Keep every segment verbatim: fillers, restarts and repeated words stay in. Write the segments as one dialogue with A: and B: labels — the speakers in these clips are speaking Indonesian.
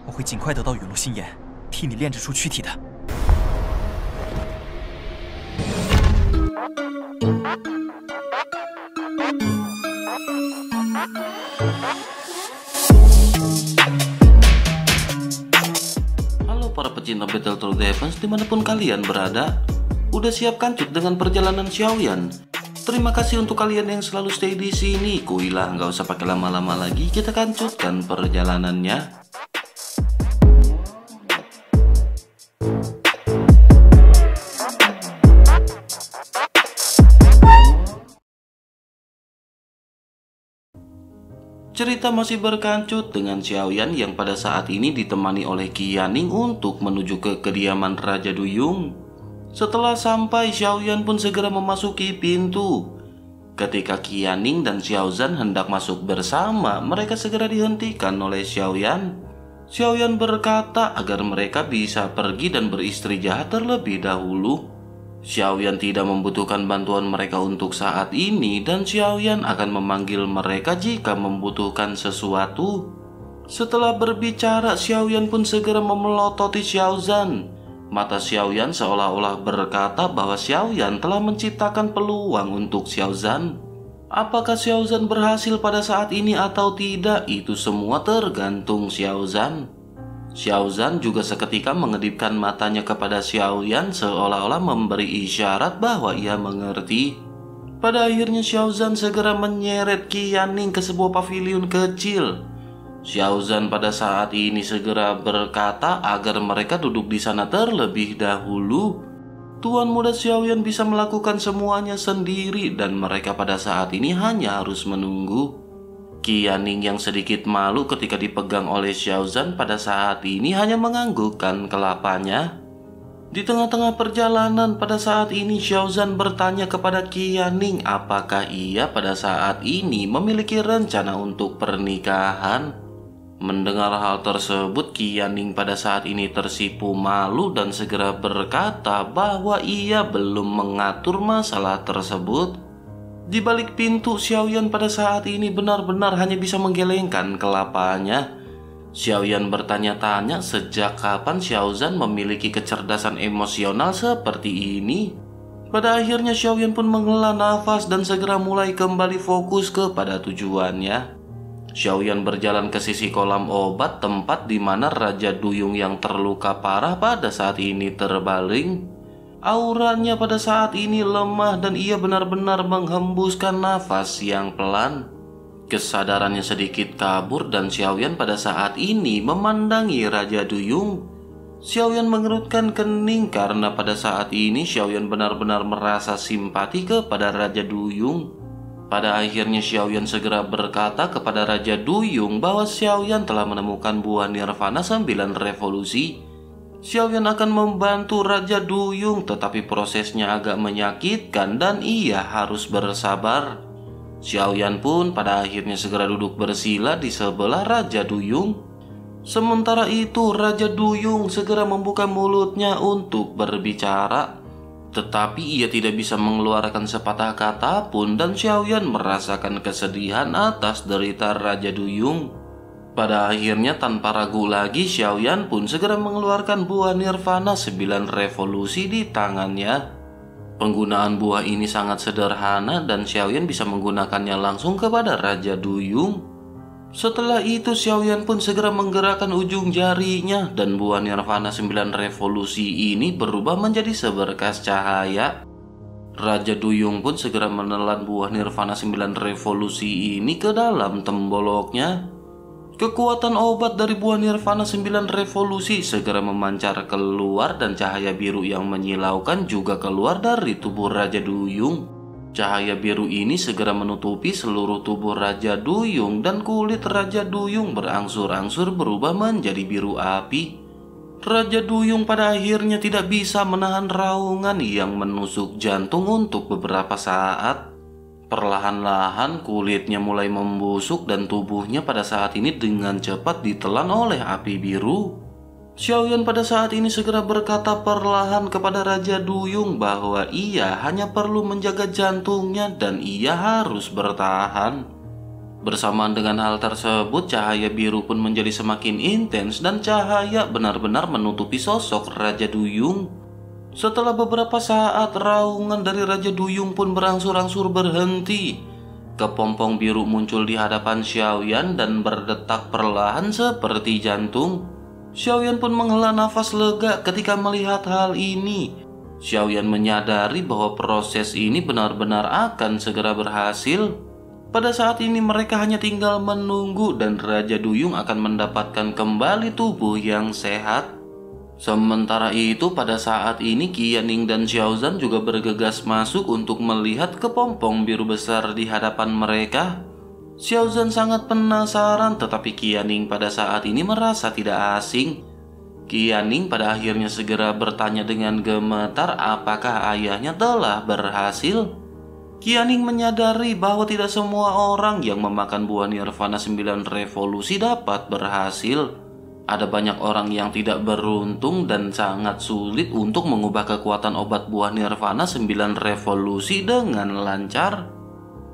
A: 我会尽快得到陨落心炎，替你炼制出躯体的。
B: Halo para pecinta Battletoads Defense dimanapun kalian berada. Udah siap kancut dengan perjalanan Xiaoyan? Terima kasih untuk kalian yang selalu stay di sini. Kuilah, nggak usah pakai lama-lama lagi, kita kancutkan perjalanannya. Cerita masih berkancut dengan Xiaoyan yang pada saat ini ditemani oleh Qianing untuk menuju ke kediaman Raja Duyung. Setelah sampai, Xiaoyan pun segera memasuki pintu. Ketika Qianing dan Xiaozan hendak masuk bersama, mereka segera dihentikan oleh Xiaoyan. Xiaoyan berkata agar mereka bisa pergi dan beristirahat terlebih dahulu. Xiaoyan tidak membutuhkan bantuan mereka untuk saat ini, dan Xiaoyan akan memanggil mereka jika membutuhkan sesuatu. Setelah berbicara, Xiaoyan pun segera memelototi Xiaozan. Mata Xiaoyan seolah-olah berkata bahwa Xiaoyan telah menciptakan peluang untuk Xiaozan. Apakah Xiaozan berhasil pada saat ini atau tidak, itu semua tergantung Xiaozan. Xiaozan juga seketika mengedipkan matanya kepada Xiaoyan seolah-olah memberi isyarat bahwa ia mengerti. Pada akhirnya Xiaozan segera menyeret Qianing ke sebuah pavilion kecil. Xiaozan pada saat ini segera berkata agar mereka duduk di sana terlebih dahulu. Tuan muda Xiaoyan bisa melakukan semuanya sendiri dan mereka pada saat ini hanya harus menunggu. Qianing yang sedikit malu ketika dipegang oleh Xiaozan pada saat ini hanya menganggukkan kelapanya. Di tengah-tengah perjalanan pada saat ini Xiaozan bertanya kepada Qianing apakah ia pada saat ini memiliki rencana untuk pernikahan. Mendengar hal tersebut, Qianing pada saat ini tersipu malu dan segera berkata bahwa ia belum mengatur masalah tersebut. Di balik pintu, Xiaoyan pada saat ini benar-benar hanya bisa menggelengkan kelapanya. Xiaoyan bertanya-tanya sejak kapan Xiaozan memiliki kecerdasan emosional seperti ini. Pada akhirnya Xiaoyan pun menghela nafas dan segera mulai kembali fokus kepada tujuannya. Xiaoyan berjalan ke sisi kolam obat, tempat di mana Raja Duyung yang terluka parah pada saat ini terbaring. Auranya pada saat ini lemah dan ia benar-benar menghembuskan nafas yang pelan. Kesadarannya sedikit kabur dan Xiaoyan pada saat ini memandangi Raja Duyung. Xiaoyan mengerutkan kening karena pada saat ini Xiaoyan benar-benar merasa simpati kepada Raja Duyung. Pada akhirnya Xiaoyan segera berkata kepada Raja Duyung bahwa Xiaoyan telah menemukan buah nirvana sembilan revolusi. Xiaoyan akan membantu Raja Duyung, tetapi prosesnya agak menyakitkan dan ia harus bersabar. Xiaoyan pun pada akhirnya segera duduk bersila di sebelah Raja Duyung. Sementara itu Raja Duyung segera membuka mulutnya untuk berbicara, tetapi ia tidak bisa mengeluarkan sepatah kata pun dan Xiaoyan merasakan kesedihan atas derita Raja Duyung. Pada akhirnya tanpa ragu lagi Xiaoyan pun segera mengeluarkan buah nirvana sembilan revolusi di tangannya. Penggunaan buah ini sangat sederhana dan Xiaoyan bisa menggunakannya langsung kepada Raja Duyung. Setelah itu Xiaoyan pun segera menggerakkan ujung jarinya dan buah nirvana sembilan revolusi ini berubah menjadi seberkas cahaya. Raja Duyung pun segera menelan buah nirvana sembilan revolusi ini ke dalam temboloknya. Kekuatan obat dari buah nirvana sembilan revolusi segera memancar keluar dan cahaya biru yang menyilaukan juga keluar dari tubuh Raja Duyung. Cahaya biru ini segera menutupi seluruh tubuh Raja Duyung dan kulit Raja Duyung berangsur-angsur berubah menjadi biru api. Raja Duyung pada akhirnya tidak bisa menahan raungan yang menusuk jantung untuk beberapa saat. Perlahan-lahan kulitnya mulai membusuk dan tubuhnya pada saat ini dengan cepat ditelan oleh api biru. Xiaoyan pada saat ini segera berkata perlahan kepada Raja Duyung bahwa ia hanya perlu menjaga jantungnya dan ia harus bertahan. Bersamaan dengan hal tersebut, cahaya biru pun menjadi semakin intens dan cahaya benar-benar menutupi sosok Raja Duyung. Setelah beberapa saat, raungan dari Raja Duyung pun berangsur-angsur berhenti. Kepompong biru muncul di hadapan Xiaoyan dan berdetak perlahan seperti jantung. Xiaoyan pun menghela nafas lega ketika melihat hal ini. Xiaoyan menyadari bahwa proses ini benar-benar akan segera berhasil. Pada saat ini mereka hanya tinggal menunggu dan Raja Duyung akan mendapatkan kembali tubuh yang sehat. Sementara itu pada saat ini Qianning dan Xiaozan juga bergegas masuk untuk melihat kepompong biru besar di hadapan mereka. Xiaozan sangat penasaran, tetapi Qianning pada saat ini merasa tidak asing. Qianning pada akhirnya segera bertanya dengan gemetar apakah ayahnya telah berhasil. Qianning menyadari bahwa tidak semua orang yang memakan buah nirvana sembilan revolusi dapat berhasil. Ada banyak orang yang tidak beruntung dan sangat sulit untuk mengubah kekuatan obat buah nirvana sembilan revolusi dengan lancar.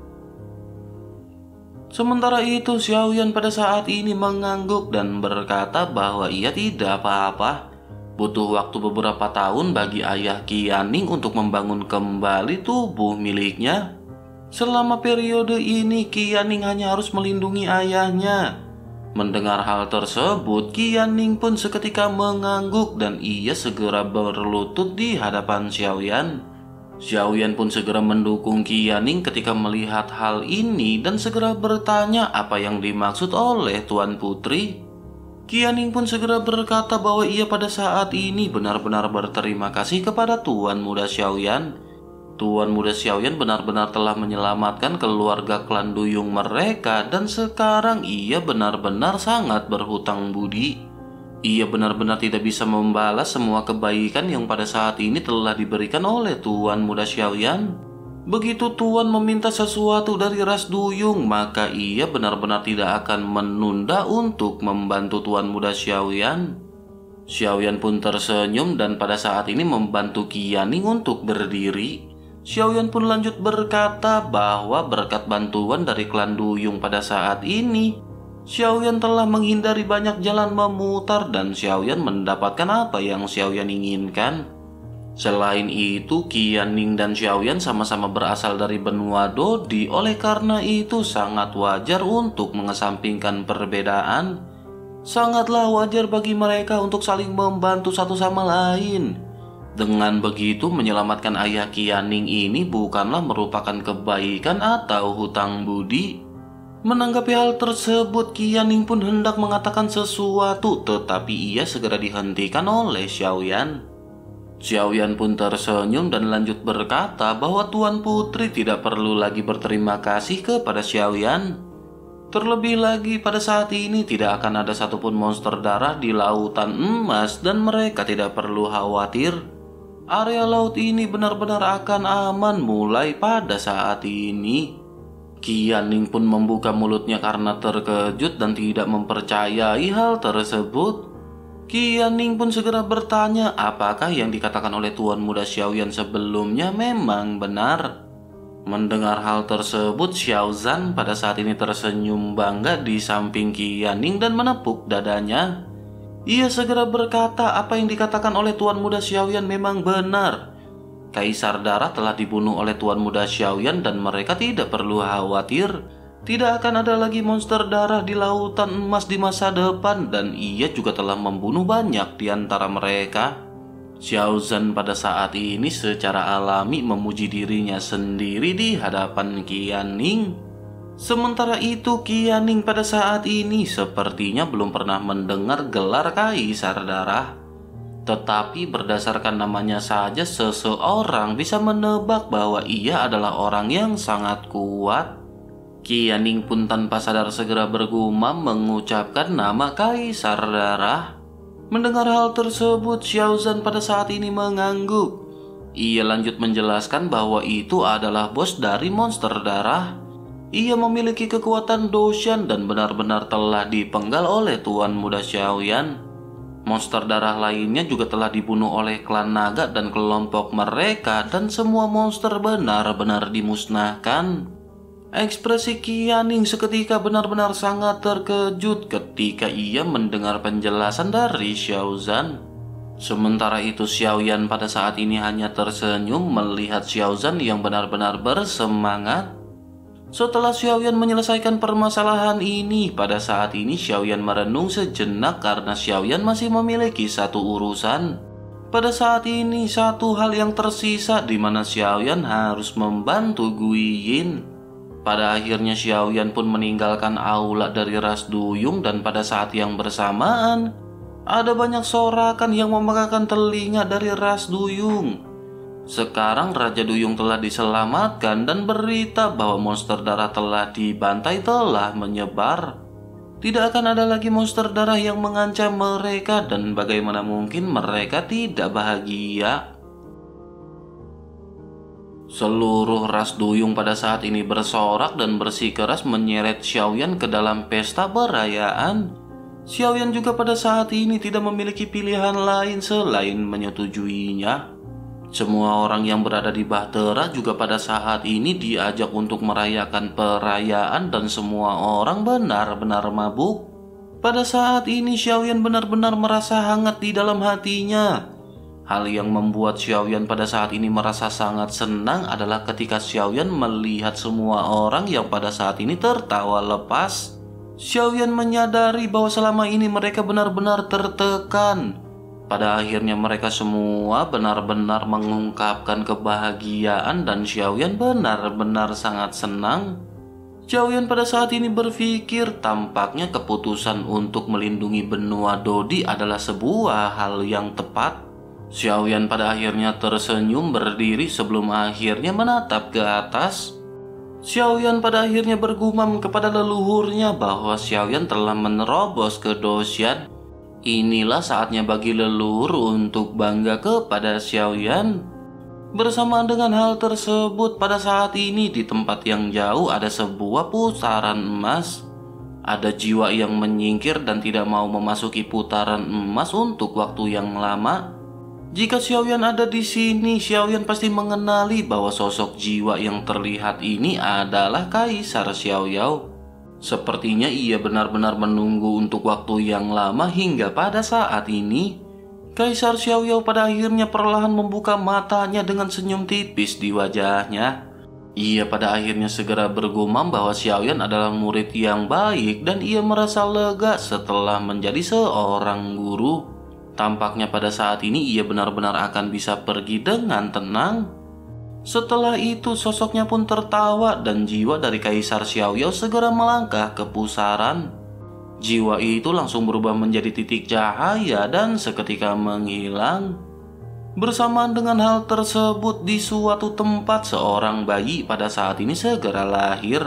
B: Sementara itu, Xiaoyan pada saat ini mengangguk dan berkata bahwa ia tidak apa-apa. Butuh waktu beberapa tahun bagi ayah Qianning untuk membangun kembali tubuh miliknya. Selama periode ini, Qianning hanya harus melindungi ayahnya. Mendengar hal tersebut, Qianning pun seketika mengangguk dan ia segera berlutut di hadapan Xiaoyan. Xiaoyan pun segera mendukung Qianning ketika melihat hal ini dan segera bertanya apa yang dimaksud oleh Tuan Putri. Qianning pun segera berkata bahwa ia pada saat ini benar-benar berterima kasih kepada Tuan Muda Xiaoyan. Tuan Muda Xiaoyan benar-benar telah menyelamatkan keluarga klan Duyung mereka dan sekarang ia benar-benar sangat berhutang budi. Ia benar-benar tidak bisa membalas semua kebaikan yang pada saat ini telah diberikan oleh Tuan Muda Xiaoyan. Begitu Tuan meminta sesuatu dari ras Duyung, maka ia benar-benar tidak akan menunda untuk membantu Tuan Muda Xiaoyan. Xiaoyan pun tersenyum dan pada saat ini membantu Qianning untuk berdiri. Xiaoyan pun lanjut berkata bahwa berkat bantuan dari klan Duyung pada saat ini, Xiaoyan telah menghindari banyak jalan memutar dan Xiaoyan mendapatkan apa yang Xiaoyan inginkan. Selain itu, Qianning dan Xiaoyan sama-sama berasal dari benua Dodi, oleh karena itu sangat wajar untuk mengesampingkan perbedaan. Sangatlah wajar bagi mereka untuk saling membantu satu sama lain. Dengan begitu, menyelamatkan ayah Qianning ini bukanlah merupakan kebaikan atau hutang budi. Menanggapi hal tersebut, Qianning pun hendak mengatakan sesuatu, tetapi ia segera dihentikan oleh Xiaoyan. Xiaoyan pun tersenyum dan lanjut berkata bahwa Tuan Putri tidak perlu lagi berterima kasih kepada Xiaoyan. Terlebih lagi pada saat ini tidak akan ada satupun monster darah di lautan emas dan mereka tidak perlu khawatir. Area laut ini benar-benar akan aman mulai pada saat ini. Qianning pun membuka mulutnya karena terkejut dan tidak mempercayai hal tersebut. Qianning pun segera bertanya apakah yang dikatakan oleh Tuan Muda Xiaoyan sebelumnya memang benar. Mendengar hal tersebut, Xiaozan pada saat ini tersenyum bangga di samping Qianning dan menepuk dadanya. Ia segera berkata apa yang dikatakan oleh Tuan Muda Xiaoyan memang benar. Kaisar Darah telah dibunuh oleh Tuan Muda Xiaoyan dan mereka tidak perlu khawatir. Tidak akan ada lagi monster darah di lautan emas di masa depan dan ia juga telah membunuh banyak di antara mereka. Xiaozan pada saat ini secara alami memuji dirinya sendiri di hadapan Qianning. Sementara itu, Qianning pada saat ini sepertinya belum pernah mendengar gelar Kaisar Darah. Tetapi berdasarkan namanya saja seseorang bisa menebak bahwa ia adalah orang yang sangat kuat. Qianning pun tanpa sadar segera bergumam mengucapkan nama Kaisar Darah. Mendengar hal tersebut, Xiaozan pada saat ini mengangguk. Ia lanjut menjelaskan bahwa itu adalah bos dari monster darah. Ia memiliki kekuatan Doshan dan benar-benar telah dipenggal oleh Tuan Muda Xiaoyan. Monster darah lainnya juga telah dibunuh oleh klan naga dan kelompok mereka dan semua monster benar-benar dimusnahkan. Ekspresi Qianing seketika benar-benar sangat terkejut ketika ia mendengar penjelasan dari Xiao Zhan. Sementara itu Xiaoyan pada saat ini hanya tersenyum melihat Xiao Zhan yang benar-benar bersemangat. Setelah Xiaoyan menyelesaikan permasalahan ini, pada saat ini Xiaoyan merenung sejenak karena Xiaoyan masih memiliki satu urusan. Pada saat ini satu hal yang tersisa di mana Xiaoyan harus membantu Guiyin. Pada akhirnya Xiaoyan pun meninggalkan aula dari ras duyung dan pada saat yang bersamaan ada banyak sorakan yang memegahkan telinga dari ras duyung. Sekarang Raja Duyung telah diselamatkan dan berita bahwa monster darah telah dibantai telah menyebar. Tidak akan ada lagi monster darah yang mengancam mereka dan bagaimana mungkin mereka tidak bahagia. Seluruh ras duyung pada saat ini bersorak dan bersikeras menyeret Xiaoyan ke dalam pesta perayaan. Xiaoyan juga pada saat ini tidak memiliki pilihan lain selain menyetujuinya. Semua orang yang berada di Bahtera juga pada saat ini diajak untuk merayakan perayaan dan semua orang benar-benar mabuk. Pada saat ini Xiaoyan benar-benar merasa hangat di dalam hatinya. Hal yang membuat Xiaoyan pada saat ini merasa sangat senang adalah ketika Xiaoyan melihat semua orang yang pada saat ini tertawa lepas. Xiaoyan menyadari bahwa selama ini mereka benar-benar tertekan. Pada akhirnya mereka semua benar-benar mengungkapkan kebahagiaan dan Xiaoyan benar-benar sangat senang. Xiaoyan pada saat ini berpikir tampaknya keputusan untuk melindungi benua Dodi adalah sebuah hal yang tepat. Xiaoyan pada akhirnya tersenyum berdiri sebelum akhirnya menatap ke atas. Xiaoyan pada akhirnya bergumam kepada leluhurnya bahwa Xiaoyan telah menerobos ke Doshan. Inilah saatnya bagi leluhur untuk bangga kepada Xiaoyan. Bersamaan dengan hal tersebut, pada saat ini di tempat yang jauh ada sebuah putaran emas. Ada jiwa yang menyingkir dan tidak mau memasuki putaran emas untuk waktu yang lama. Jika Xiaoyan ada di sini, Xiaoyan pasti mengenali bahwa sosok jiwa yang terlihat ini adalah Kaisar Xiaoyao. Sepertinya ia benar-benar menunggu untuk waktu yang lama hingga pada saat ini. Kaisar Xiaoyao pada akhirnya perlahan membuka matanya dengan senyum tipis di wajahnya. Ia pada akhirnya segera bergumam bahwa Xiaoyan adalah murid yang baik dan ia merasa lega setelah menjadi seorang guru. Tampaknya pada saat ini ia benar-benar akan bisa pergi dengan tenang. Setelah itu sosoknya pun tertawa dan jiwa dari Kaisar Xiaoyao segera melangkah ke pusaran. Jiwa itu langsung berubah menjadi titik cahaya dan seketika menghilang. Bersamaan dengan hal tersebut di suatu tempat seorang bayi pada saat ini segera lahir.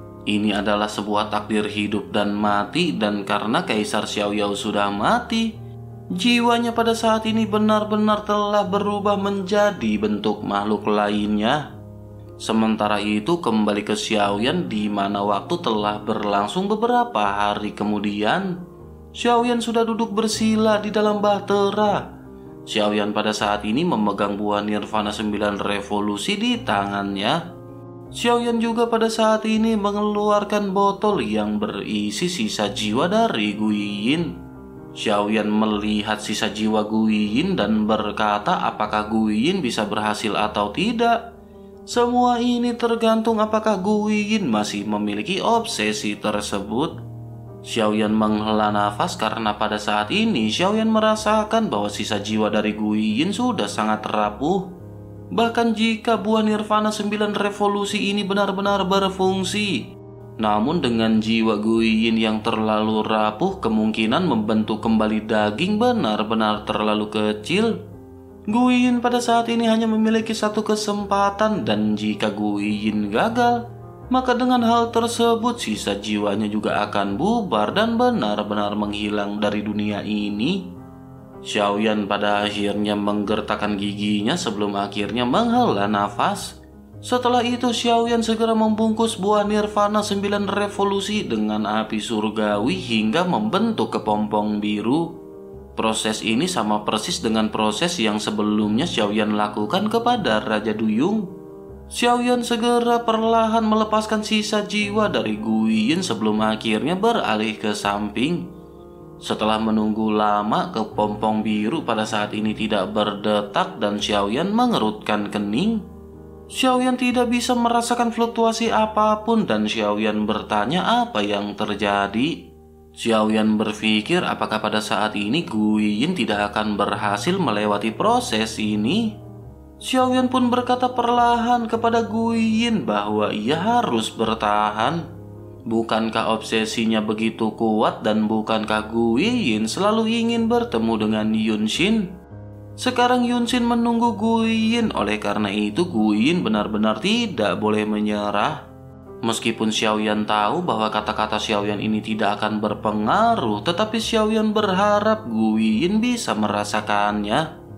B: Ini adalah sebuah takdir hidup dan mati dan karena Kaisar Xiaoyao sudah mati, jiwanya pada saat ini benar-benar telah berubah menjadi bentuk makhluk lainnya. Sementara itu kembali ke Xiaoyan di mana waktu telah berlangsung beberapa hari kemudian. Xiaoyan sudah duduk bersila di dalam bahtera. Xiaoyan pada saat ini memegang buah nirvana sembilan revolusi di tangannya. Xiaoyan juga pada saat ini mengeluarkan botol yang berisi sisa jiwa dari Guiyin. Xiaoyan melihat sisa jiwa Guiyin dan berkata apakah Guiyin bisa berhasil atau tidak. Semua ini tergantung apakah Guiyin masih memiliki obsesi tersebut. Xiaoyan menghela nafas karena pada saat ini Xiaoyan merasakan bahwa sisa jiwa dari Guiyin sudah sangat rapuh. Bahkan jika buah nirvana sembilan revolusi ini benar-benar berfungsi, namun dengan jiwa Guiyin yang terlalu rapuh, kemungkinan membentuk kembali daging benar-benar terlalu kecil. Guiyin pada saat ini hanya memiliki satu kesempatan dan jika Guiyin gagal, maka dengan hal tersebut sisa jiwanya juga akan bubar dan benar-benar menghilang dari dunia ini. Xiaoyan pada akhirnya menggertakkan giginya sebelum akhirnya menghela nafas. Setelah itu Xiaoyan segera membungkus buah nirvana sembilan revolusi dengan api surgawi hingga membentuk kepompong biru. Proses ini sama persis dengan proses yang sebelumnya Xiaoyan lakukan kepada Raja Duyung. Xiaoyan segera perlahan melepaskan sisa jiwa dari Guiyin sebelum akhirnya beralih ke samping. Setelah menunggu lama, kepompong biru pada saat ini tidak berdetak dan Xiaoyan mengerutkan kening. Xiaoyan tidak bisa merasakan fluktuasi apapun dan Xiaoyan bertanya apa yang terjadi. Xiaoyan berpikir apakah pada saat ini Guiyin tidak akan berhasil melewati proses ini. Xiaoyan pun berkata perlahan kepada Guiyin bahwa ia harus bertahan. Bukankah obsesinya begitu kuat dan bukankah Guiyin selalu ingin bertemu dengan Yunshin? Sekarang Yunshin menunggu Guiyin, oleh karena itu Guiyin benar-benar tidak boleh menyerah. Meskipun Xiaoyan tahu bahwa kata-kata Xiaoyan ini tidak akan berpengaruh, tetapi Xiaoyan berharap Guiyin bisa merasakannya.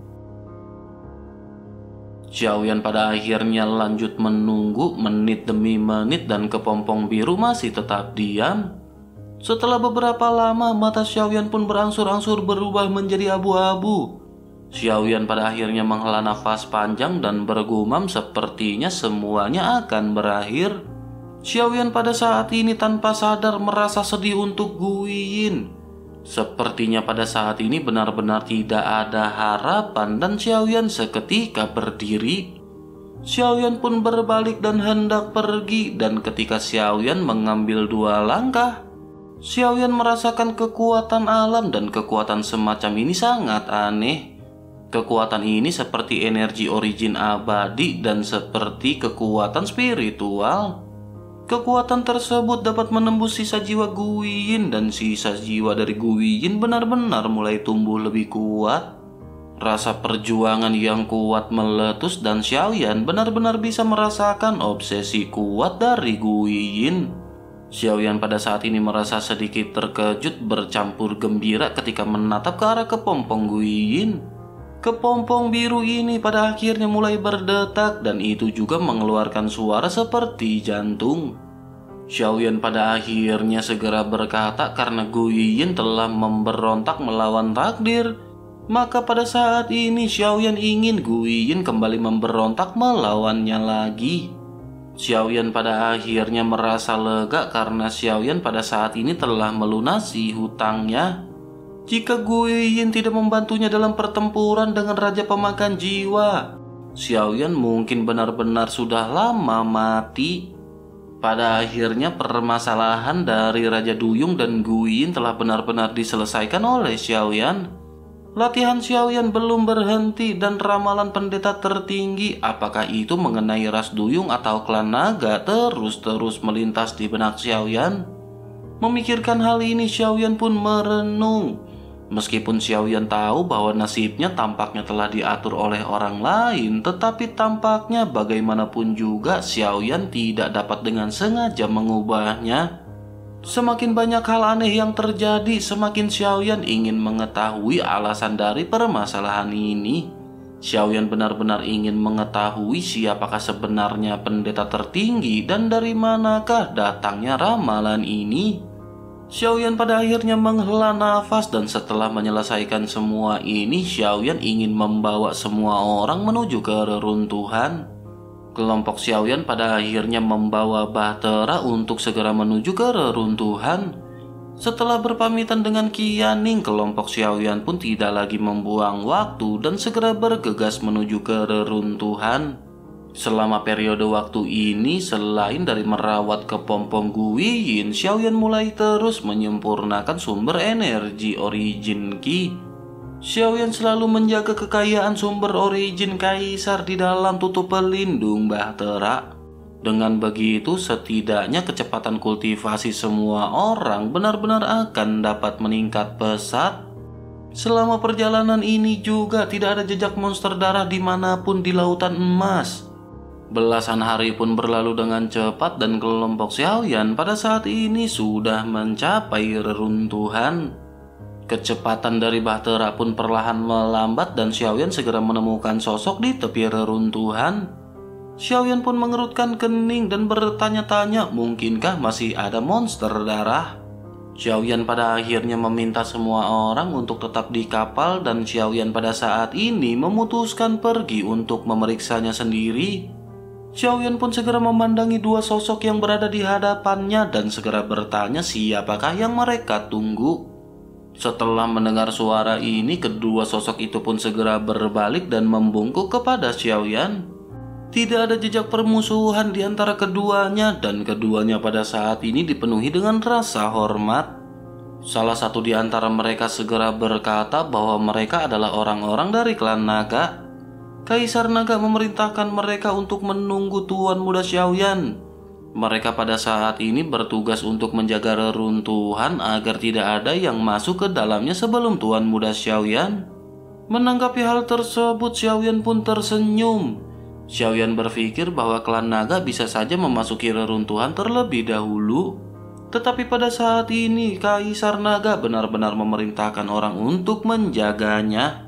B: Xiaoyan pada akhirnya lanjut menunggu menit demi menit dan kepompong biru masih tetap diam. Setelah beberapa lama, mata Xiaoyan pun berangsur-angsur berubah menjadi abu-abu. Xiaoyan pada akhirnya menghela nafas panjang dan bergumam sepertinya semuanya akan berakhir. Xiaoyan pada saat ini tanpa sadar merasa sedih untuk Guiyin. Sepertinya pada saat ini benar-benar tidak ada harapan dan Xiaoyan seketika berdiri. Xiaoyan pun berbalik dan hendak pergi, dan ketika Xiaoyan mengambil dua langkah, Xiaoyan merasakan kekuatan alam dan kekuatan semacam ini sangat aneh. Kekuatan ini seperti energi origin abadi dan seperti kekuatan spiritual. Kekuatan tersebut dapat menembus sisa jiwa Guiyin dan sisa jiwa dari Guiyin benar-benar mulai tumbuh lebih kuat. Rasa perjuangan yang kuat meletus dan Xiaoyan benar-benar bisa merasakan obsesi kuat dari Guiyin. Xiaoyan pada saat ini merasa sedikit terkejut bercampur gembira ketika menatap ke arah kepompong Guiyin. Kepompong biru ini pada akhirnya mulai berdetak dan itu juga mengeluarkan suara seperti jantung. Xiaoyan pada akhirnya segera berkata karena Guiyin telah memberontak melawan takdir. Maka pada saat ini Xiaoyan ingin Guiyin kembali memberontak melawannya lagi. Xiaoyan pada akhirnya merasa lega karena Xiaoyan pada saat ini telah melunasi hutangnya. Jika Guiyin tidak membantunya dalam pertempuran dengan Raja Pemakan Jiwa, Xiaoyan mungkin benar-benar sudah lama mati. Pada akhirnya permasalahan dari Raja Duyung dan Guiyin telah benar-benar diselesaikan oleh Xiaoyan. Latihan Xiaoyan belum berhenti dan ramalan pendeta tertinggi, apakah itu mengenai ras Duyung atau klan naga, terus-terus melintas di benak Xiaoyan. Memikirkan hal ini Xiaoyan pun merenung. Meskipun Xiaoyan tahu bahwa nasibnya tampaknya telah diatur oleh orang lain, tetapi tampaknya bagaimanapun juga Xiaoyan tidak dapat dengan sengaja mengubahnya. Semakin banyak hal aneh yang terjadi, semakin Xiaoyan ingin mengetahui alasan dari permasalahan ini. Xiaoyan benar-benar ingin mengetahui siapakah sebenarnya pendeta tertinggi dan dari manakah datangnya ramalan ini. Xiaoyan pada akhirnya menghela nafas dan setelah menyelesaikan semua ini, Xiaoyan ingin membawa semua orang menuju ke reruntuhan. Kelompok Xiaoyan pada akhirnya membawa Bahtera untuk segera menuju ke reruntuhan. Setelah berpamitan dengan Qianing, kelompok Xiaoyan pun tidak lagi membuang waktu dan segera bergegas menuju ke reruntuhan. Selama periode waktu ini, selain dari merawat kepompong Guiyin, Xiaoyan mulai terus menyempurnakan sumber energi origin Qi. Xiaoyan selalu menjaga kekayaan sumber origin kaisar di dalam tutup pelindung Bahtera. Dengan begitu, setidaknya kecepatan kultivasi semua orang benar-benar akan dapat meningkat pesat. Selama perjalanan ini juga tidak ada jejak monster darah dimanapun di lautan emas. Belasan hari pun berlalu dengan cepat dan kelompok Xiaoyan pada saat ini sudah mencapai reruntuhan. Kecepatan dari Bahtera pun perlahan melambat dan Xiaoyan segera menemukan sosok di tepi reruntuhan. Xiaoyan pun mengerutkan kening dan bertanya-tanya mungkinkah masih ada monster darah. Xiaoyan pada akhirnya meminta semua orang untuk tetap di kapal dan Xiaoyan pada saat ini memutuskan pergi untuk memeriksanya sendiri. Xiaoyan pun segera memandangi dua sosok yang berada di hadapannya dan segera bertanya siapakah yang mereka tunggu. Setelah mendengar suara ini, kedua sosok itu pun segera berbalik dan membungkuk kepada Xiaoyan. Tidak ada jejak permusuhan di antara keduanya dan keduanya pada saat ini dipenuhi dengan rasa hormat. Salah satu di antara mereka segera berkata bahwa mereka adalah orang-orang dari klan naga. Kaisar Naga memerintahkan mereka untuk menunggu Tuan Muda Xiaoyan. Mereka pada saat ini bertugas untuk menjaga reruntuhan agar tidak ada yang masuk ke dalamnya sebelum Tuan Muda Xiaoyan. Menanggapi hal tersebut, Xiaoyan pun tersenyum. Xiaoyan berpikir bahwa klan naga bisa saja memasuki reruntuhan terlebih dahulu. Tetapi pada saat ini, Kaisar Naga benar-benar memerintahkan orang untuk menjaganya.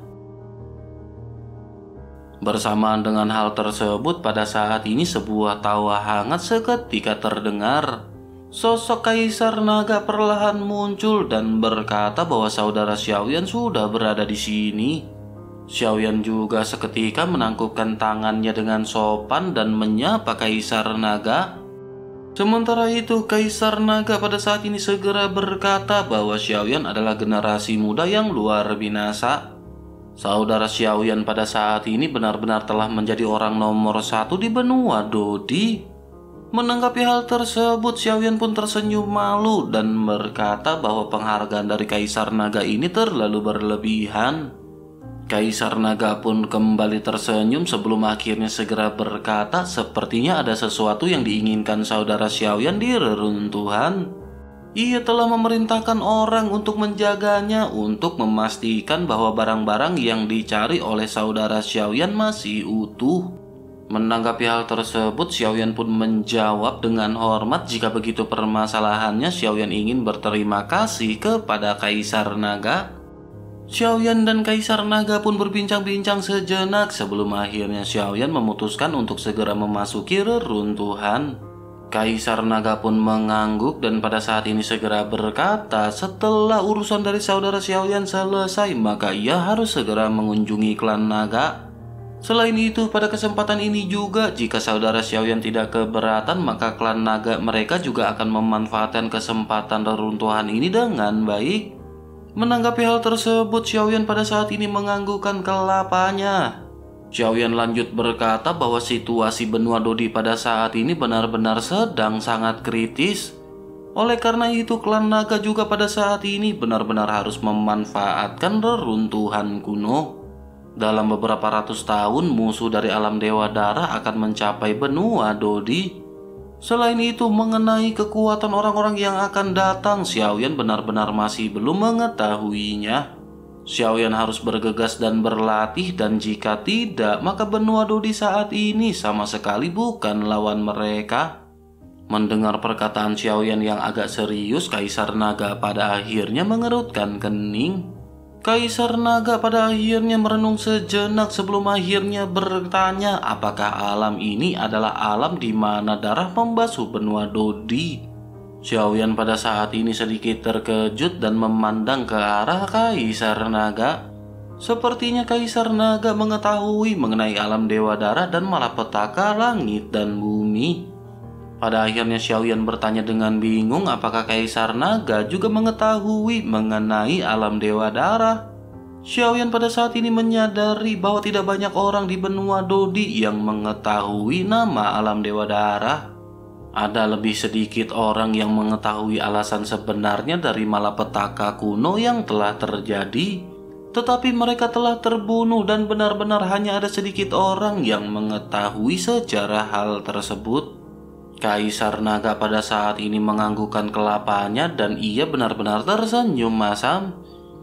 B: Bersamaan dengan hal tersebut, pada saat ini sebuah tawa hangat seketika terdengar. Sosok Kaisar Naga perlahan muncul dan berkata bahwa saudara Xiaoyan sudah berada di sini. Xiaoyan juga seketika menangkupkan tangannya dengan sopan dan menyapa Kaisar Naga. Sementara itu, Kaisar Naga pada saat ini segera berkata bahwa Xiaoyan adalah generasi muda yang luar binasa. Saudara Xiaoyan pada saat ini benar-benar telah menjadi orang nomor satu di benua Dodi. Menanggapi hal tersebut, Xiaoyan pun tersenyum malu dan berkata bahwa penghargaan dari Kaisar Naga ini terlalu berlebihan. Kaisar Naga pun kembali tersenyum sebelum akhirnya segera berkata sepertinya ada sesuatu yang diinginkan saudara Xiaoyan di reruntuhan. Ia telah memerintahkan orang untuk menjaganya untuk memastikan bahwa barang-barang yang dicari oleh saudara Xiaoyan masih utuh. Menanggapi hal tersebut, Xiaoyan pun menjawab dengan hormat jika begitu permasalahannya Xiaoyan ingin berterima kasih kepada Kaisar Naga. Xiaoyan dan Kaisar Naga pun berbincang-bincang sejenak sebelum akhirnya Xiaoyan memutuskan untuk segera memasuki reruntuhan. Kaisar Naga pun mengangguk dan pada saat ini segera berkata setelah urusan dari saudara Xiaoyan selesai maka ia harus segera mengunjungi klan naga. Selain itu, pada kesempatan ini juga jika saudara Xiaoyan tidak keberatan maka klan naga mereka juga akan memanfaatkan kesempatan reruntuhan ini dengan baik. Menanggapi hal tersebut, Xiaoyan pada saat ini menganggukkan kelapanya. Xiaoyan lanjut berkata bahwa situasi benua Dodi pada saat ini benar-benar sedang sangat kritis. Oleh karena itu, klan naga juga pada saat ini benar-benar harus memanfaatkan reruntuhan kuno. Dalam beberapa ratus tahun, musuh dari alam Dewa Darah akan mencapai benua Dodi. Selain itu, mengenai kekuatan orang-orang yang akan datang, Xiaoyan benar-benar masih belum mengetahuinya. Xiaoyan harus bergegas dan berlatih dan jika tidak, maka benua Dodi saat ini sama sekali bukan lawan mereka. Mendengar perkataan Xiaoyan yang agak serius, Kaisar Naga pada akhirnya mengerutkan kening. Kaisar Naga pada akhirnya merenung sejenak sebelum akhirnya bertanya apakah alam ini adalah alam di mana darah membasuh benua Dodi. Xiaoyan pada saat ini sedikit terkejut dan memandang ke arah Kaisar Naga. Sepertinya Kaisar Naga mengetahui mengenai alam Dewa Darah dan malapetaka langit dan bumi. Pada akhirnya Xiaoyan bertanya dengan bingung apakah Kaisar Naga juga mengetahui mengenai alam Dewa Darah. Xiaoyan pada saat ini menyadari bahwa tidak banyak orang di benua Dodi yang mengetahui nama alam Dewa Darah. Ada lebih sedikit orang yang mengetahui alasan sebenarnya dari malapetaka kuno yang telah terjadi. Tetapi mereka telah terbunuh dan benar-benar hanya ada sedikit orang yang mengetahui secara hal tersebut. Kaisar Naga pada saat ini menganggukkan kelapanya dan ia benar-benar tersenyum masam.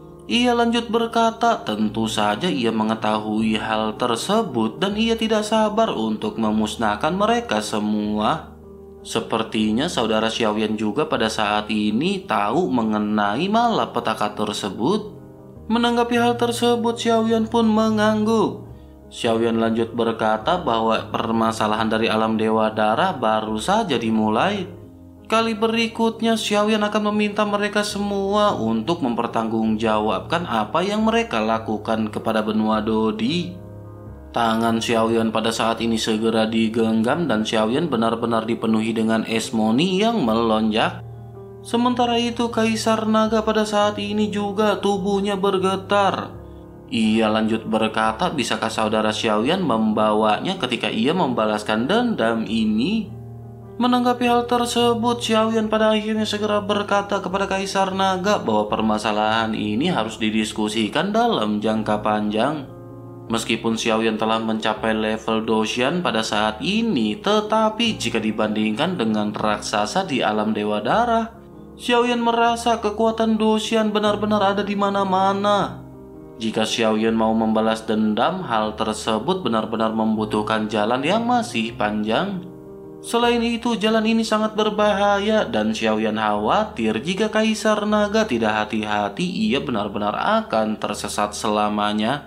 B: Ia lanjut berkata tentu saja ia mengetahui hal tersebut dan ia tidak sabar untuk memusnahkan mereka semua. Sepertinya saudara Xiaoyan juga pada saat ini tahu mengenai malapetaka tersebut. Menanggapi hal tersebut, Xiaoyan pun mengangguk. Xiaoyan lanjut berkata bahwa permasalahan dari alam Dewa Darah baru saja dimulai. Kali berikutnya, Xiaoyan akan meminta mereka semua untuk mempertanggungjawabkan apa yang mereka lakukan kepada benua Dodi. Tangan Xiaoyan pada saat ini segera digenggam dan Xiaoyan benar-benar dipenuhi dengan esmoni yang melonjak. Sementara itu Kaisar Naga pada saat ini juga tubuhnya bergetar. Ia lanjut berkata, bisakah saudara Xiaoyan membawanya ketika ia membalaskan dendam ini? Menanggapi hal tersebut, Xiaoyan pada akhirnya segera berkata kepada Kaisar Naga bahwa permasalahan ini harus didiskusikan dalam jangka panjang. Meskipun Xiaoyan telah mencapai level Doshan pada saat ini, tetapi jika dibandingkan dengan raksasa di alam Dewa Darah, Xiaoyan merasa kekuatan Doshan benar-benar ada di mana-mana. Jika Xiaoyan mau membalas dendam, hal tersebut benar-benar membutuhkan jalan yang masih panjang. Selain itu, jalan ini sangat berbahaya dan Xiaoyan khawatir jika Kaisar Naga tidak hati-hati, ia benar-benar akan tersesat selamanya.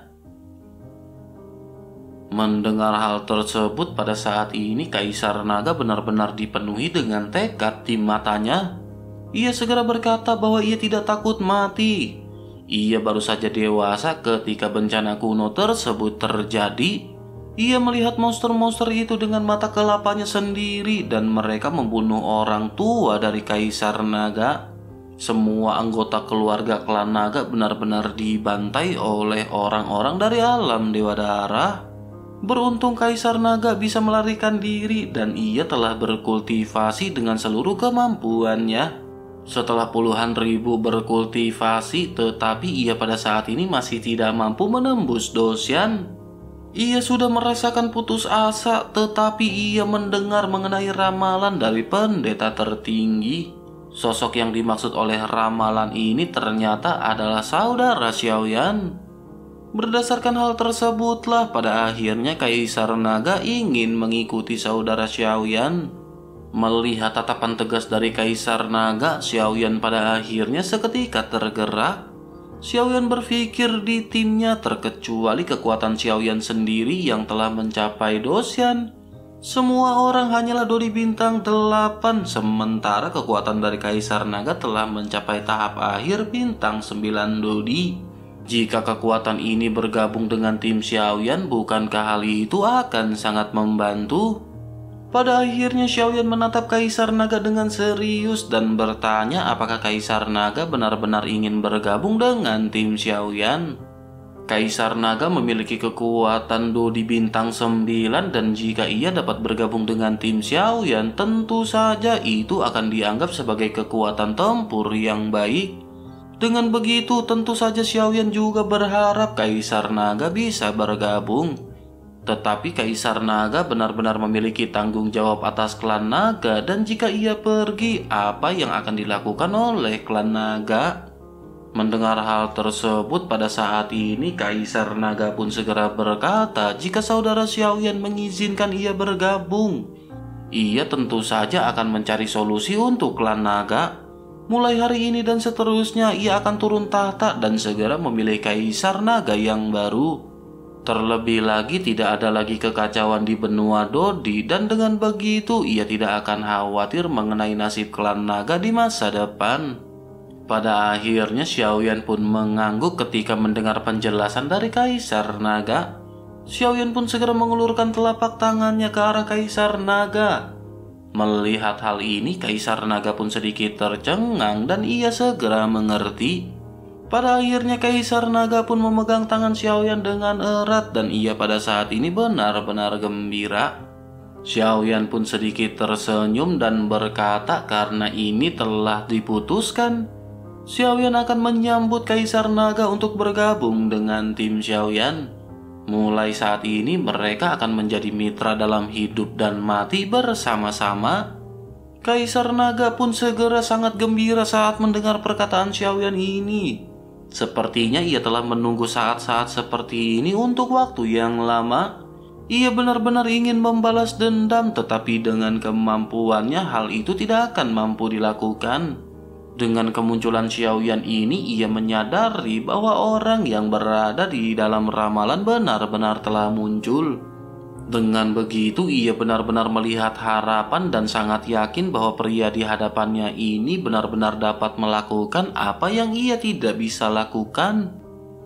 B: Mendengar hal tersebut pada saat ini Kaisar Naga benar-benar dipenuhi dengan tekad di matanya. Ia segera berkata bahwa ia tidak takut mati. Ia baru saja dewasa ketika bencana kuno tersebut terjadi. Ia melihat monster-monster itu dengan mata kelapanya sendiri dan mereka membunuh orang tua dari Kaisar Naga. Semua anggota keluarga klan Naga benar-benar dibantai oleh orang-orang dari alam Dewa Darah. Beruntung Kaisar Naga bisa melarikan diri dan ia telah berkultivasi dengan seluruh kemampuannya. Setelah puluhan ribu berkultivasi, tetapi ia pada saat ini masih tidak mampu menembus Doshan. Ia sudah merasakan putus asa, tetapi ia mendengar mengenai ramalan dari pendeta tertinggi. Sosok yang dimaksud oleh ramalan ini ternyata adalah saudara Xiaoyan. Berdasarkan hal tersebutlah pada akhirnya Kaisar Naga ingin mengikuti saudara Xiaoyan. Melihat tatapan tegas dari Kaisar Naga, Xiaoyan pada akhirnya seketika tergerak. Xiaoyan berpikir di timnya terkecuali kekuatan Xiaoyan sendiri yang telah mencapai Doshan. Semua orang hanyalah Dodi bintang delapan, sementara kekuatan dari Kaisar Naga telah mencapai tahap akhir bintang sembilan Dodi. Jika kekuatan ini bergabung dengan tim Xiaoyan, bukankah hal itu akan sangat membantu? Pada akhirnya Xiaoyan menatap Kaisar Naga dengan serius dan bertanya apakah Kaisar Naga benar-benar ingin bergabung dengan tim Xiaoyan. Kaisar Naga memiliki kekuatan Dodi bintang sembilan dan jika ia dapat bergabung dengan tim Xiaoyan, tentu saja itu akan dianggap sebagai kekuatan tempur yang baik. Dengan begitu, tentu saja Xiaoyan juga berharap Kaisar Naga bisa bergabung. Tetapi Kaisar Naga benar-benar memiliki tanggung jawab atas klan Naga dan jika ia pergi, apa yang akan dilakukan oleh klan Naga? Mendengar hal tersebut pada saat ini, Kaisar Naga pun segera berkata jika saudara Xiaoyan mengizinkan ia bergabung, ia tentu saja akan mencari solusi untuk klan Naga. Mulai hari ini dan seterusnya ia akan turun tahta dan segera memilih Kaisar Naga yang baru. Terlebih lagi tidak ada lagi kekacauan di benua Dodi dan dengan begitu ia tidak akan khawatir mengenai nasib klan Naga di masa depan. Pada akhirnya Xiaoyan pun mengangguk ketika mendengar penjelasan dari Kaisar Naga. Xiaoyan pun segera mengulurkan telapak tangannya ke arah Kaisar Naga. Melihat hal ini, Kaisar Naga pun sedikit tercengang dan ia segera mengerti. Pada akhirnya Kaisar Naga pun memegang tangan Xiaoyan dengan erat dan ia pada saat ini benar-benar gembira. Xiaoyan pun sedikit tersenyum dan berkata karena ini telah diputuskan. Xiaoyan akan menyambut Kaisar Naga untuk bergabung dengan tim Xiaoyan. Mulai saat ini mereka akan menjadi mitra dalam hidup dan mati bersama-sama. Kaisar Naga pun segera sangat gembira saat mendengar perkataan Xiaoyan ini. Sepertinya ia telah menunggu saat-saat seperti ini untuk waktu yang lama. Ia benar-benar ingin membalas dendam, tetapi dengan kemampuannya hal itu tidak akan mampu dilakukan. Dengan kemunculan Xiaoyan ini, ia menyadari bahwa orang yang berada di dalam ramalan benar-benar telah muncul. Dengan begitu, ia benar-benar melihat harapan dan sangat yakin bahwa pria di hadapannya ini benar-benar dapat melakukan apa yang ia tidak bisa lakukan.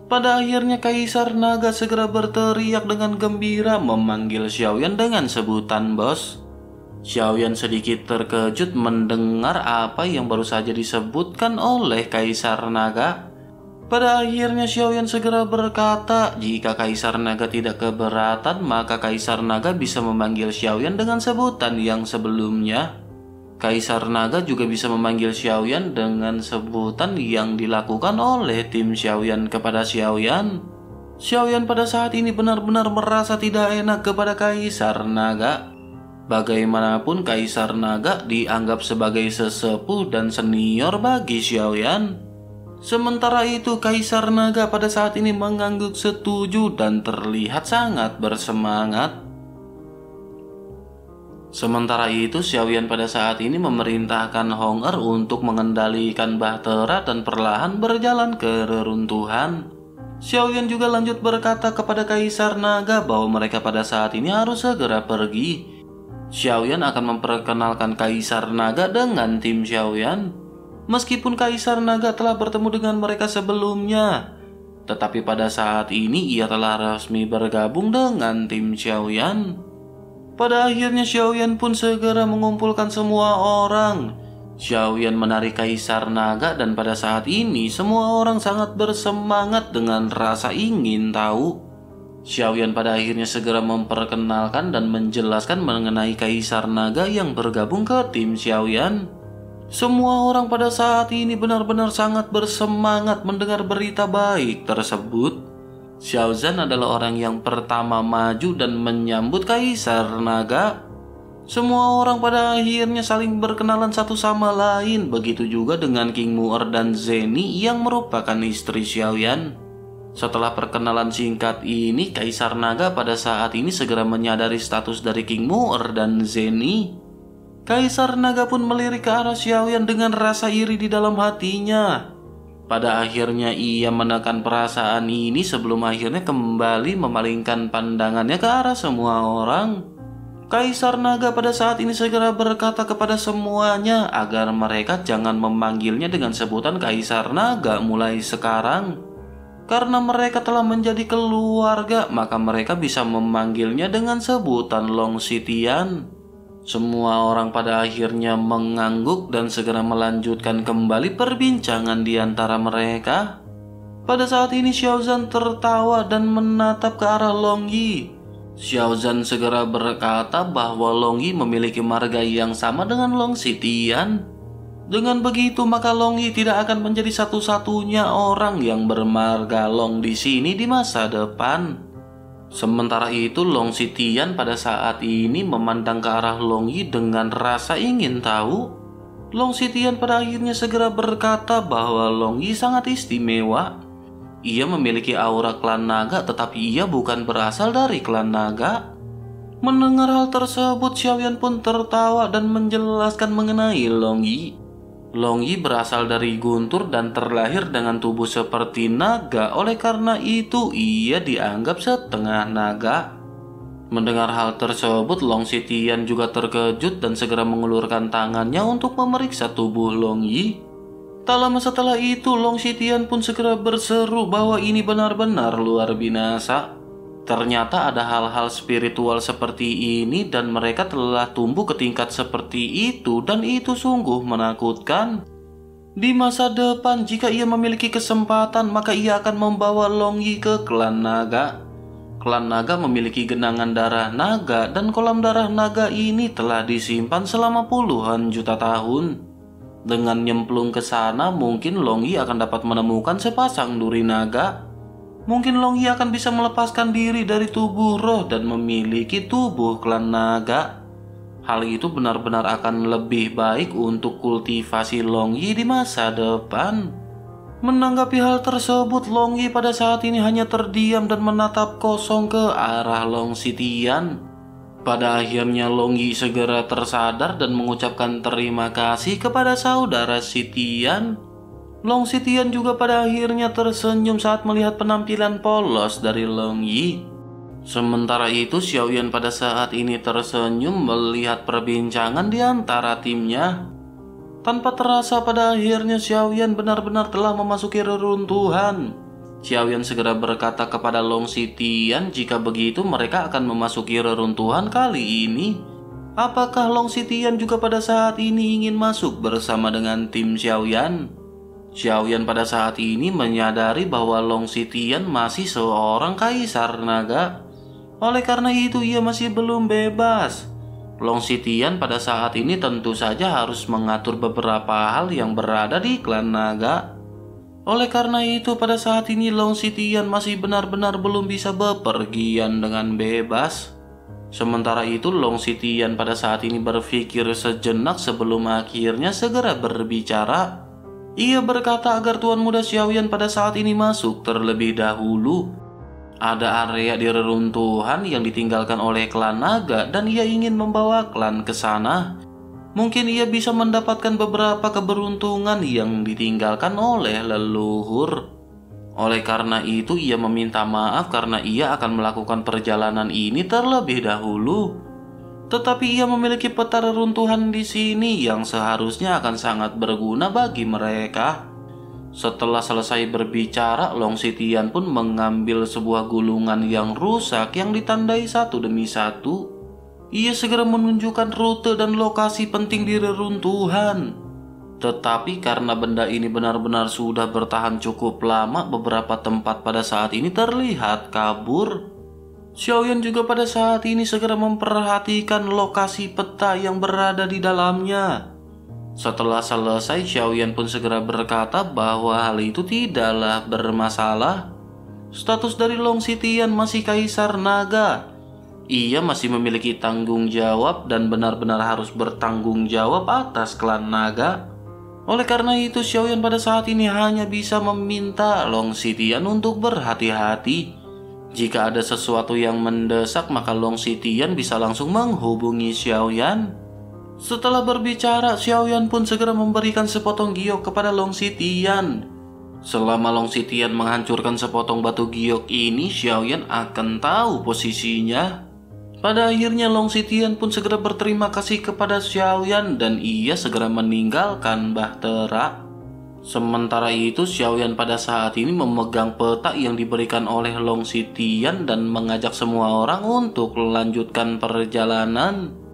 B: Pada akhirnya Kaisar Naga segera berteriak dengan gembira memanggil Xiaoyan dengan sebutan bos. Xiaoyan sedikit terkejut mendengar apa yang baru saja disebutkan oleh Kaisar Naga. Pada akhirnya Xiaoyan segera berkata, jika Kaisar Naga tidak keberatan, maka Kaisar Naga bisa memanggil Xiaoyan dengan sebutan yang sebelumnya. Kaisar Naga juga bisa memanggil Xiaoyan dengan sebutan yang dilakukan oleh tim Xiaoyan kepada Xiaoyan. Xiaoyan pada saat ini benar-benar merasa tidak enak kepada Kaisar Naga. Bagaimanapun Kaisar Naga dianggap sebagai sesepuh dan senior bagi Xiaoyan. Sementara itu Kaisar Naga pada saat ini mengangguk setuju dan terlihat sangat bersemangat. Sementara itu Xiaoyan pada saat ini memerintahkan Hong Er untuk mengendalikan bahtera dan perlahan berjalan ke reruntuhan. Xiaoyan juga lanjut berkata kepada Kaisar Naga bahwa mereka pada saat ini harus segera pergi. Xiaoyan akan memperkenalkan Kaisar Naga dengan tim Xiaoyan. Meskipun Kaisar Naga telah bertemu dengan mereka sebelumnya, tetapi pada saat ini ia telah resmi bergabung dengan tim Xiaoyan. Pada akhirnya Xiaoyan pun segera mengumpulkan semua orang. Xiaoyan menarik Kaisar Naga dan pada saat ini semua orang sangat bersemangat dengan rasa ingin tahu. Xiaoyan pada akhirnya segera memperkenalkan dan menjelaskan mengenai Kaisar Naga yang bergabung ke tim Xiaoyan. Semua orang pada saat ini benar-benar sangat bersemangat mendengar berita baik tersebut. Xiaozan adalah orang yang pertama maju dan menyambut Kaisar Naga. Semua orang pada akhirnya saling berkenalan satu sama lain. Begitu juga dengan King Mu'er dan Zeni yang merupakan istri Xiaoyan. Setelah perkenalan singkat ini, Kaisar Naga pada saat ini segera menyadari status dari King Mu'er dan Zeni. Kaisar Naga pun melirik ke arah Xiaoyan dengan rasa iri di dalam hatinya. Pada akhirnya ia menekan perasaan ini sebelum akhirnya kembali memalingkan pandangannya ke arah semua orang. Kaisar Naga pada saat ini segera berkata kepada semuanya agar mereka jangan memanggilnya dengan sebutan Kaisar Naga mulai sekarang. Karena mereka telah menjadi keluarga, maka mereka bisa memanggilnya dengan sebutan Long Sitian. Semua orang pada akhirnya mengangguk dan segera melanjutkan kembali perbincangan di antara mereka. Pada saat ini Xiaozan tertawa dan menatap ke arah Long Yi. Xiaozan segera berkata bahwa Long Yi memiliki marga yang sama dengan Long Sitian. Dengan begitu maka Long Yi tidak akan menjadi satu-satunya orang yang bermarga Long di sini di masa depan. Sementara itu Long Sitian pada saat ini memandang ke arah Long Yi dengan rasa ingin tahu. Long Sitian pada akhirnya segera berkata bahwa Long Yi sangat istimewa. Ia memiliki aura klan naga tetapi ia bukan berasal dari klan naga. Mendengar hal tersebut Xiaoyan pun tertawa dan menjelaskan mengenai Long Yi. Long Yi berasal dari guntur dan terlahir dengan tubuh seperti naga, oleh karena itu ia dianggap setengah naga. Mendengar hal tersebut, Long Sitian juga terkejut dan segera mengulurkan tangannya untuk memeriksa tubuh Long Yi. Tak lama setelah itu, Long Sitian pun segera berseru bahwa ini benar-benar luar binasa. Ternyata ada hal-hal spiritual seperti ini dan mereka telah tumbuh ke tingkat seperti itu dan itu sungguh menakutkan. Di masa depan jika ia memiliki kesempatan maka ia akan membawa Long Yi ke klan naga. Klan naga memiliki genangan darah naga dan kolam darah naga ini telah disimpan selama puluhan juta tahun. Dengan nyemplung ke sana mungkin Long Yi akan dapat menemukan sepasang duri naga. Mungkin Long Yi akan bisa melepaskan diri dari tubuh roh dan memiliki tubuh klan naga. Hal itu benar-benar akan lebih baik untuk kultivasi Long Yi di masa depan. Menanggapi hal tersebut, Long Yi pada saat ini hanya terdiam dan menatap kosong ke arah Long Sitian. Pada akhirnya Long Yi segera tersadar dan mengucapkan terima kasih kepada saudara Sitian. Long Sitian juga pada akhirnya tersenyum saat melihat penampilan polos dari Long Yi. Sementara itu Xiaoyan pada saat ini tersenyum melihat perbincangan di antara timnya. Tanpa terasa pada akhirnya Xiaoyan benar-benar telah memasuki reruntuhan. Xiaoyan segera berkata kepada Long Xitian jika begitu mereka akan memasuki reruntuhan kali ini. Apakah Long Xitian juga pada saat ini ingin masuk bersama dengan tim Xiaoyan? Xiaoyan pada saat ini menyadari bahwa Long Xitian masih seorang kaisar naga. Oleh karena itu ia masih belum bebas. Long Xitian pada saat ini tentu saja harus mengatur beberapa hal yang berada di klan naga. Oleh karena itu pada saat ini Long Xitian masih benar-benar belum bisa bepergian dengan bebas. Sementara itu Long Xitian pada saat ini berpikir sejenak sebelum akhirnya segera berbicara. Ia berkata agar Tuan Muda Xiaoyan pada saat ini masuk terlebih dahulu. Ada area di reruntuhan yang ditinggalkan oleh klan naga dan ia ingin membawa klan ke sana. Mungkin ia bisa mendapatkan beberapa keberuntungan yang ditinggalkan oleh leluhur. Oleh karena itu ia meminta maaf karena ia akan melakukan perjalanan ini terlebih dahulu. Tetapi ia memiliki peta reruntuhan di sini yang seharusnya akan sangat berguna bagi mereka. Setelah selesai berbicara, Long Xitian pun mengambil sebuah gulungan yang rusak yang ditandai satu demi satu. Ia segera menunjukkan rute dan lokasi penting di reruntuhan. Tetapi karena benda ini benar-benar sudah bertahan cukup lama, beberapa tempat pada saat ini terlihat kabur. Xiaoyan juga pada saat ini segera memperhatikan lokasi peta yang berada di dalamnya. Setelah selesai, Xiaoyan pun segera berkata bahwa hal itu tidaklah bermasalah. Status dari Long Xitian masih kaisar naga. Ia masih memiliki tanggung jawab dan benar-benar harus bertanggung jawab atas klan naga. Oleh karena itu Xiaoyan pada saat ini hanya bisa meminta Long Xitian untuk berhati-hati. Jika ada sesuatu yang mendesak maka Long Xitian bisa langsung menghubungi Xiaoyan. Setelah berbicara, Xiaoyan pun segera memberikan sepotong giok kepada Long Xitian. Selama Long Xitian menghancurkan sepotong batu giok ini, Xiaoyan akan tahu posisinya. Pada akhirnya Long Xitian pun segera berterima kasih kepada Xiaoyan dan ia segera meninggalkan Bahtera. Sementara itu Xiaoyan pada saat ini memegang peta yang diberikan oleh Long Xitian dan mengajak semua orang untuk melanjutkan perjalanan.